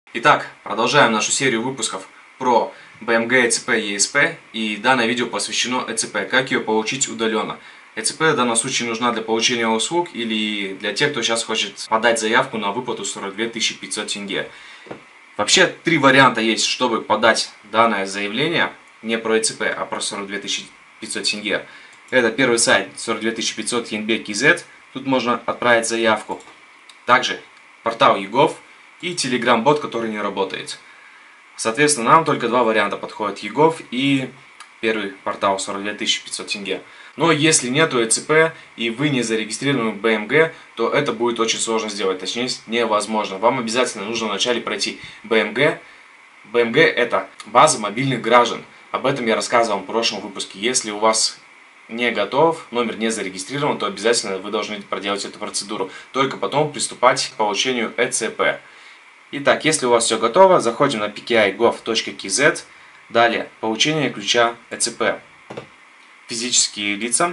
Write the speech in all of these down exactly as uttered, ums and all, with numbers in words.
Итак, продолжаем нашу серию выпусков про бэ эм гэ, и цэ пэ и и эс пэ, и данное видео посвящено и цэ пэ, как ее получить удаленно. и цэ пэ в данном случае нужна для получения услуг или для тех, кто сейчас хочет подать заявку на выплату сорок две тысячи пятьсот тенге. Вообще три варианта есть, чтобы подать данное заявление, не про и цэ пэ, а про сорок две тысячи пятьсот тенге. Это первый сайт сорок две тысячи пятьсот Янбек точка кз, тут можно отправить заявку. Также портал Егов и Telegram-бот, который не работает. Соответственно, нам только два варианта подходят: Егов и первый портал сорок две тысячи пятьсот тенге. Но если нету и цэ пэ и вы не зарегистрированы в бэ эм гэ, то это будет очень сложно сделать, точнее невозможно. Вам обязательно нужно вначале пройти бэ эм гэ. бэ эм гэ это база мобильных граждан. Об этом я рассказывал в прошлом выпуске. Если у вас не готов, номер не зарегистрирован, то обязательно вы должны проделать эту процедуру. Только потом приступать к получению и цэ пэ. Итак, если у вас все готово, заходим на пи кей ай точка гов точка кз. Далее, получение ключа и цэ пэ. Физические лица.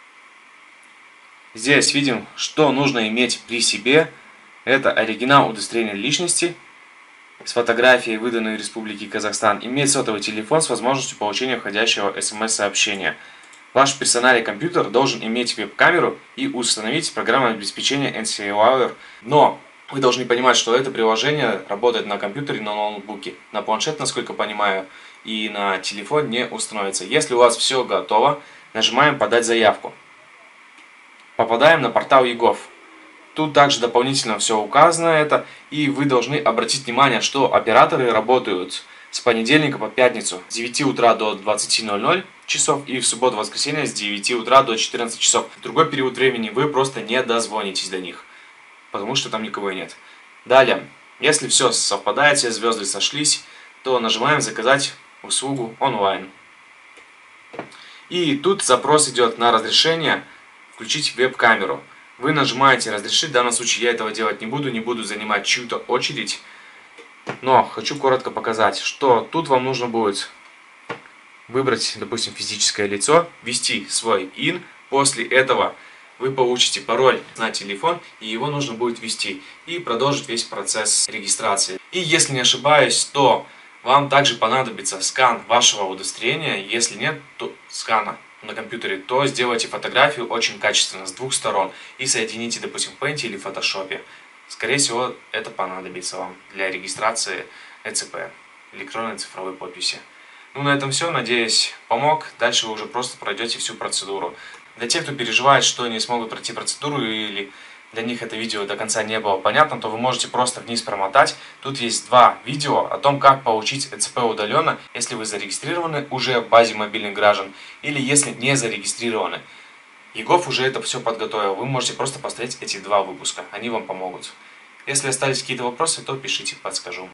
Здесь видим, что нужно иметь при себе. Это оригинал удостоверения личности с фотографией, выданной в Республике Казахстан. Иметь сотовый телефон с возможностью получения входящего эс эм эс-сообщения. Ваш персональный компьютер должен иметь веб-камеру и установить программное обеспечение эн си эй Wire. Но вы должны понимать, что это приложение работает на компьютере, на ноутбуке. На планшет, насколько понимаю, и на телефон не установится. Если у вас все готово, нажимаем «Подать заявку». Попадаем на портал Егов. Тут также дополнительно все указано это. И вы должны обратить внимание, что операторы работают с понедельника по пятницу с девяти утра до двадцати ноль-ноль часов и в субботу-воскресенье с девяти утра до четырнадцати часов. В другой период времени вы просто не дозвонитесь до них, потому что там никого и нет. Далее, если все совпадает, все звезды сошлись, то нажимаем «Заказать услугу онлайн». И тут запрос идет на разрешение включить веб-камеру. Вы нажимаете «Разрешить». В данном случае я этого делать не буду, не буду занимать чью-то очередь. Но хочу коротко показать, что тут вам нужно будет выбрать, допустим, физическое лицо, ввести свой ин. После этого вы получите пароль на телефон, и его нужно будет ввести и продолжить весь процесс регистрации. И если не ошибаюсь, то вам также понадобится скан вашего удостоверения. Если нет то скана на компьютере, то сделайте фотографию очень качественно с двух сторон и соедините, допустим, в Paint или в Photoshop. Скорее всего, это понадобится вам для регистрации и цэ пэ, электронной цифровой подписи. Ну, на этом все. Надеюсь, помог. Дальше вы уже просто пройдете всю процедуру. Для тех, кто переживает, что не смогут пройти процедуру или для них это видео до конца не было понятно, то вы можете просто вниз промотать. Тут есть два видео о том, как получить и цэ пэ удаленно, если вы зарегистрированы уже в базе мобильных граждан или если не зарегистрированы. Егов уже это все подготовил. Вы можете просто посмотреть эти два выпуска. Они вам помогут. Если остались какие-то вопросы, то пишите, подскажу.